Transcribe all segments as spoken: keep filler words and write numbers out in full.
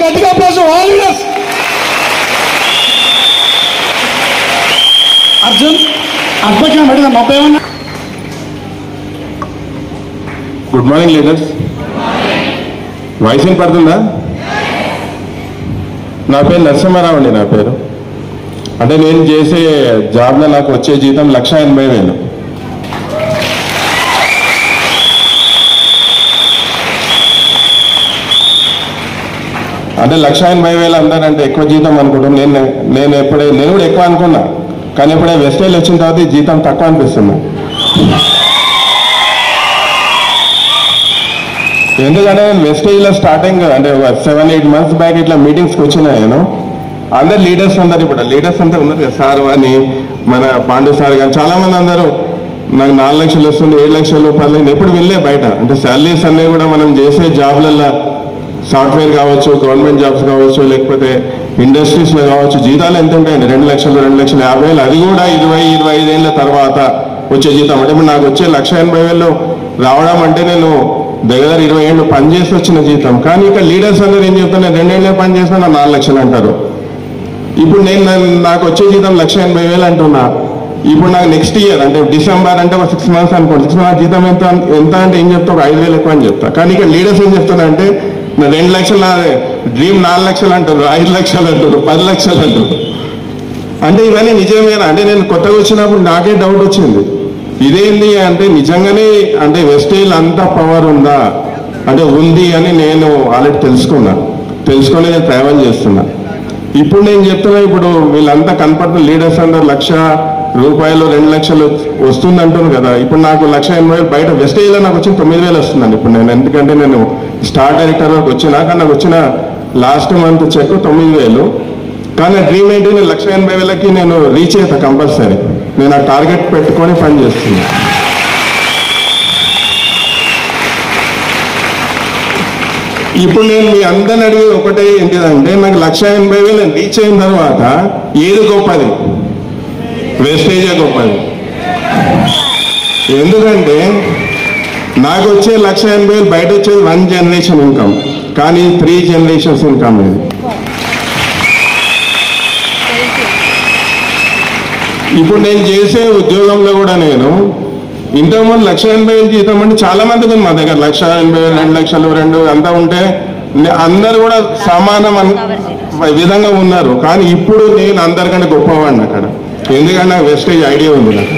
గట్టిగా plus all leaders. Arjun అద్భుతం పెట్టిన మొత్తం ఏమన్నా. Good morning leaders. వాయిస్ ఏం పడుతుందా? నా పేరు నరసింహారావు అండి. నా పేరు అంటే నేను చేసే జాబ్లో నాకు వచ్చే జీతం లక్ష ఎనభై వేలు. అంటే లక్ష ఎనభై వేలు అందరంటే ఎక్కువ జీతం అనుకుంటున్నాను. నేను నేను ఎప్పుడే నేను కూడా ఎక్కువ అనుకున్నా, కానీ ఎప్పుడే వెస్టేజ్ వచ్చిన తర్వాత ఈ జీతం తక్కువ అనిపిస్తుంది. ఎందుకంటే నేను వెస్టేజ్లో స్టార్టింగ్ అంటే సెవెన్ ఎయిట్ మంత్స్ బ్యాక్ ఇట్లా మీటింగ్స్కి వచ్చినా నేను. అందరు లీడర్స్ అందరు ఇప్పుడు లీడర్స్ అంతా ఉన్నారు కదా, సార్ అని మన పాండు సార్ కానీ చాలా మంది అందరూ నాకు నాలుగు లక్షలు వస్తుంది, ఏడు లక్షల రూపాయలు ఎప్పుడు వెళ్ళే బయట. అంటే శాలరీస్ అన్నీ కూడా మనం చేసే జాబ్లలో సాఫ్ట్వేర్ కావచ్చు, గవర్నమెంట్ జాబ్స్ కావచ్చు, లేకపోతే ఇండస్ట్రీస్లో కావచ్చు, జీతాలు ఎంత ఉంటాయండి? రెండు లక్షలు రెండు లక్షల యాభై వేలు. అది కూడా ఇరవై ఇరవై ఐదేళ్ళ తర్వాత వచ్చే జీతం. అంటే ఇప్పుడు నాకు వచ్చే లక్ష ఎనభై వేలు రావడం అంటే నేను దగ్గర ఇరవై ఏళ్ళు పనిచేసి వచ్చిన జీతం. కానీ ఇక్కడ లీడర్స్ అందరూ ఏం చెప్తున్నారు, రెండేళ్ళే పని చేసినా నా నాలుగు లక్షలు అంటారు. ఇప్పుడు నేను నాకు వచ్చే జీతం లక్ష ఎనభై వేలు అంటున్నా. ఇప్పుడు నాకు నెక్స్ట్ ఇయర్ అంటే డిసెంబర్ అంటే ఒక సిక్స్ మంత్స్ అనుకోండి, సిక్స్ మంత్స్ జీతం ఎంత ఎంత అంటే ఏం చెప్తా, ఒక ఐదు వేలు ఎక్కువ అని చెప్తా. కానీ ఇక్కడ లీడర్స్ ఏం చెప్తారంటే రెండు లక్షలు డ్రీమ్ నాలుగు లక్షలు అంటారు, ఐదు లక్షలు అంటారు, పది లక్షలు అంటారు. అంటే ఇవన్నీ నిజమేనా? అంటే నేను కొత్తగా వచ్చినప్పుడు నాకే డౌట్ వచ్చింది, ఇదేంటి అంటే నిజంగానే అంటే వెస్టేజ్ అంతా పవర్ ఉందా అంటే ఉంది అని నేను ఆల్రెడీ తెలుసుకున్నా. తెలుసుకొని నేను ట్రావెల్ చేస్తున్నా. ఇప్పుడు నేను చెప్తున్నా, ఇప్పుడు వీళ్ళంతా కనపడుతున్న లీడర్స్ అందరు లక్ష రూపాయలు రెండు లక్షలు వస్తుంది అంటున్నారు కదా. ఇప్పుడు నాకు లక్ష ఎనభై వేలు బయట వెస్టేజ్లో నాకు వచ్చిన తొమ్మిది వేలు వస్తుందండి ఇప్పుడు నేను. ఎందుకంటే నేను స్టార్ డైరెక్టర్ వరకు వచ్చినా, కానీ నాకు వచ్చిన లాస్ట్ మంత్ చెక్ తొమ్మిది వేలు. కానీ డ్రీమ్ ఏంటి, నేను లక్ష ఎనభై వేలకి నేను రీచ్ అవుతా కంపల్సరీ. నేను ఆ టార్గెట్ పెట్టుకొని పని చేస్తున్నా. ఇప్పుడు నేను మీ అందరిని అడిగి ఒకటే ఏంటిదంటే, నాకు లక్ష ఎనభై వేలు రీచ్ అయిన తర్వాత ఏది గొప్పది? వెస్టేజే గొప్పది. ఎందుకంటే నాకు వచ్చే లక్ష ఎనభై వేలు బయట వచ్చేది వన్ జనరేషన్ ఇన్కమ్, కానీ త్రీ జనరేషన్స్ ఇన్కమ్ ఇది. ఇప్పుడు నేను చేసే ఉద్యోగంలో కూడా నేను ఇంతకుముందు లక్ష ఎనభై వేలు జీతం అంటే చాలా మందికి ఉంది మా దగ్గర. లక్ష ఎనభై వేలు రెండు లక్షలు రెండు అంతా ఉంటే అందరు కూడా సమానం విధంగా ఉన్నారు. కానీ ఇప్పుడు నేను అందరికంటే గొప్పవాడిని అక్కడ, ఎందుకంటే నాకు వెస్టేజ్ ఐడియా ఉంది నాకు.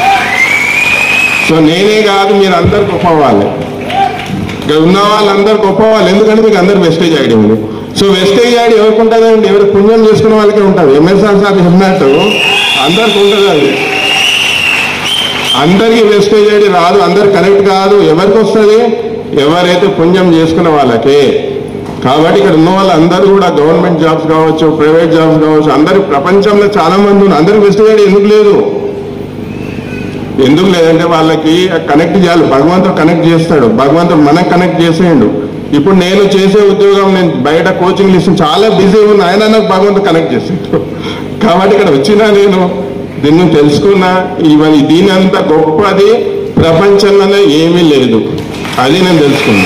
సో నేనే కాదు, మీరు అందరు గొప్పవాళ్ళే, ఇక్కడ ఉన్న వాళ్ళందరూ గొప్పవాళ్ళు. ఎందుకంటే మీకు అందరు వెస్టేజ్ ఐడియా ఉంది. సో వెస్టేజ్ ఐడియా ఎవరికి ఉంటుంది అండి? ఎవరు పుణ్యం చేసుకున్న వాళ్ళకే ఉంటుంది. ఎంఎస్ఆర్ సార్ చెప్పినట్టు అందరికి ఉంటుంది అది. అందరికీ వెస్టేజ్ ఐడి రాదు, అందరు కరెక్ట్ కాదు. ఎవరికి వస్తుంది? ఎవరైతే పుణ్యం చేసుకున్న వాళ్ళకే. కాబట్టి ఇక్కడ ఉన్న వాళ్ళందరూ కూడా గవర్నమెంట్ జాబ్స్ కావచ్చు, ప్రైవేట్ జాబ్స్ కావచ్చు, అందరి ప్రపంచంలో చాలా మంది ఉన్నారు. అందరికి వెస్టేజ్ ఐడి ఎందుకు లేదు? ఎందుకు లేదంటే వాళ్ళకి కనెక్ట్ చేయాలి. భగవంతుడు కనెక్ట్ చేస్తాడు, భగవంతుడు మనకు కనెక్ట్ చేసేయండు. ఇప్పుడు నేను చేసే ఉద్యోగం, నేను బయట కోచింగ్ ఇస్తాను, చాలా బిజీ ఉన్నా, ఆయన నాకు భగవంతుడు కనెక్ట్ చేస్తాడు. కాబట్టి ఇక్కడ వచ్చినా నేను దీన్ని తెలుసుకున్నా. ఇవన్నీ దీని అంత గొప్పది ప్రపంచంలోనే ఏమీ లేదు, అది నేను తెలుసుకున్నా.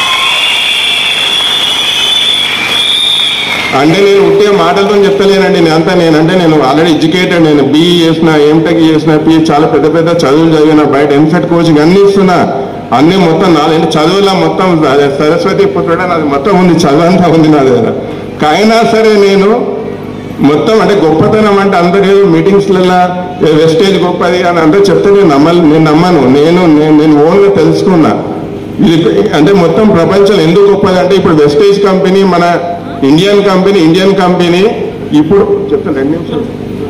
అంటే నేను ఉట్టే మాటలతో చెప్తలేనండి. నేను అంతా నేనంటే నేను ఆల్రెడీ ఎడ్యుకేటెడ్. నేను బీఈ చేసిన, ఎంటెక్ చేసిన, పిహెచ్ చాలా పెద్ద పెద్ద చదువులు చదివిన, బయట ఎంసెట్ కోచింగ్ అన్ని ఇస్తున్నా. అన్నీ మొత్తం నాలుగు చదువులా మొత్తం సరస్వతి పుత్రుడా నాది మొత్తం ఉంది, చదువు అంతా ఉంది నా దగ్గర. అయినా సరే నేను మొత్తం అంటే గొప్పతనం అంటే అందరూ మీటింగ్స్లలో వెస్టేజ్ గొప్పది అని అందరూ చెప్తే నేను నమ్మను నేను నమ్మను నేను నేను ఓన్గా తెలుసుకున్నా. ఇది అంటే మొత్తం ప్రపంచంలో ఎందుకు గొప్పది అంటే, ఇప్పుడు వెస్టేజ్ కంపెనీ మన ఇండియన్ కంపెనీ ఇండియన్ కంపెనీ ఇప్పుడు చెప్తాను రెండు నిమిషాలు.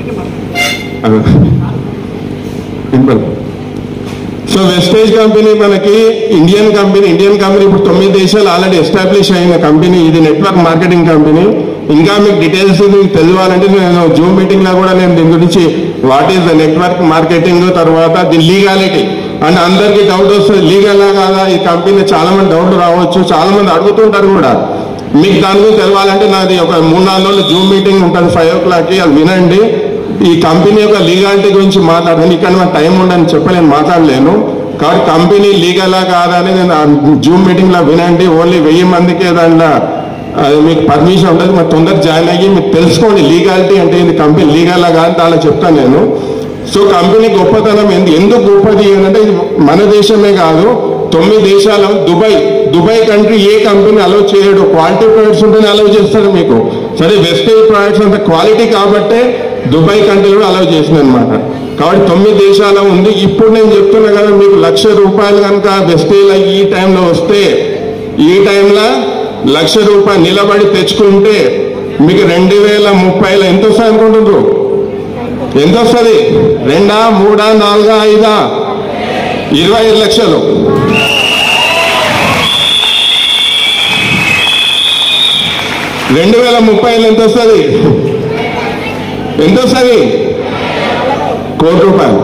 సో వెస్టేజ్ కంపెనీ మనకి ఇండియన్ కంపెనీ ఇండియన్ కంపెనీ ఇప్పుడు తొమ్మిది దేశాలు ఆల్రెడీ ఎస్టాబ్లిష్ అయిన కంపెనీ. ఇది నెట్వర్క్ మార్కెటింగ్ కంపెనీ. ఇంకా మీకు డీటెయిల్స్ మీకు తెలియాలంటే నేను జూమ్ మీటింగ్లో కూడా నేను దీని గురించి what is the network marketing, తర్వాత దీని లీగాలిటీ అంటే అందరికీ డౌట్ వస్తుంది, లీగలా కాదా ఈ కంపెనీ, చాలా మంది డౌట్లు రావచ్చు, చాలా మంది అడుగుతుంటారు కూడా. మీకు దాని గురించి తెలవాలంటే నాది ఒక మూడు నాలుగు రోజులు జూమ్ మీటింగ్ ఉంటుంది ఫైవ్ ఓ క్లాక్కి, అది వినండి. ఈ కంపెనీ యొక్క లీగాలిటీ గురించి మాట్లాడతాను. ఇక్కడ నాకు టైం ఉండని చెప్పలేను, మాట్లాడలేను. కాబట్టి కంపెనీ లీగలా కాదా అని నేను జూమ్ మీటింగ్లో వినండి. ఓన్లీ వెయ్యి మందికి దాంట్లో అది మీకు పర్మిషన్ ఉంటుంది, మరి తొందరగా జాయిన్ అయ్యి మీకు తెలుసుకోండి లీగాలిటీ అంటే ఇది కంపెనీ లీగల్గా కానీ అలా చెప్తాను నేను. సో కంపెనీ గొప్పతనం ఏంది, ఎందుకు గొప్పది అంటే ఇది మన దేశమే కాదు, తొమ్మిది దేశాల దుబాయ్ దుబాయ్ కంట్రీ ఏ కంపెనీ అలౌ చేయడు, క్వాలిటీ ప్రొడక్ట్స్ ఉంటేనే అలౌ చేస్తారు మీకు. సరే వెస్టేజ్ ప్రొడక్ట్స్ అంత క్వాలిటీ కాబట్టే దుబాయ్ కంట్రీ కూడా అలౌ చేసింది అనమాట. కాబట్టి తొమ్మిది దేశాల ఉంది. ఇప్పుడు నేను చెప్తున్నా కదా మీకు లక్ష రూపాయలు కనుక వెస్టేజ్ ఈ టైంలో వస్తే, ఈ టైంలో లక్ష రూపాయలు నిలబడి తెచ్చుకుంటే మీకు రెండు వేల ముప్పైలో ఎంత వస్తుంది అనుకుంటున్నారు? ఎంత వస్తుంది? రెండా, మూడా, నాలుగా, ఐదా? ఇరవై ఐదు లక్షలు. రెండు వేల ముప్పైలో ఎంత వస్తుంది? ఎంత వస్తుంది? కోటి రూపాయలు.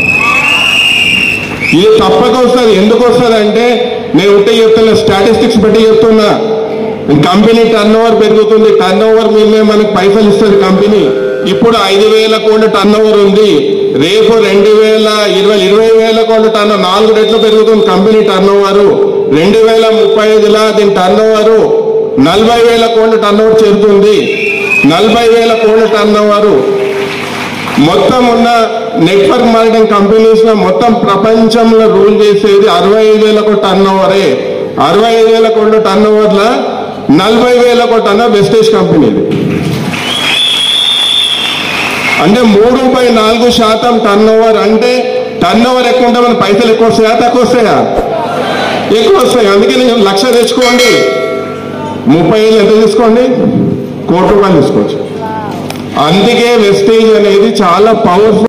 ఇది తప్పక వస్తుంది. ఎందుకు వస్తుంది అంటే నేను ఉంటే చెప్తున్నా, స్టాటిస్టిక్స్ బట్టి చెప్తున్నా. కంపెనీ టర్న్ ఓవర్ పెరుగుతుంది, టర్న్ ఓవర్ మీద మనకి పైసలు ఇస్తుంది కంపెనీ. ఇప్పుడు ఐదు వేల కోట్ల టర్న్ ఓవర్ ఉంది, రేపు రెండు వేల ఇరవై ఇరవై వేల కోట్ల టర్న్ నాలుగు రెట్లు పెరుగుతుంది కంపెనీ టర్న్ ఓవర్. రెండు వేల ముప్పై ఐదులా దీని టర్న్ ఓవర్ నలభై వేల కోట్ల టర్న్ ఓవర్ చేరుతుంది. నలభై వేల కోట్ల టర్న్ ఓవర్ మొత్తం ఉన్న నెట్వర్క్ మార్కెటింగ్ కంపెనీస్ లో మొత్తం ప్రపంచంలో రూల్ చేసేది అరవై ఐదు వేల కోట్ల టర్న్ ఓవరే. అరవై ఐదు వేల కోట్ల టర్న్ ఓవర్ లా నలభై వేల కోట్ల టర్న్ వెస్టేజ్ కంపెనీది. అంటే మూడు బై నాలుగు శాతం టర్న్ ఓవర్. అంటే టర్న్ ఓవర్ ఎక్కువ ఉంటే మన పైసలు ఎక్కువ వస్తాయా తక్కువ వస్తాయా? ఎక్కువ వస్తాయి. అందుకే నేను లక్ష తెచ్చుకోండి, ముప్పై ఏళ్ళు ఎంత తీసుకోండి, కోటి రూపాయలు తీసుకోవచ్చు. అందుకే వెస్టేజ్ అనేది చాలా పవర్ఫుల్.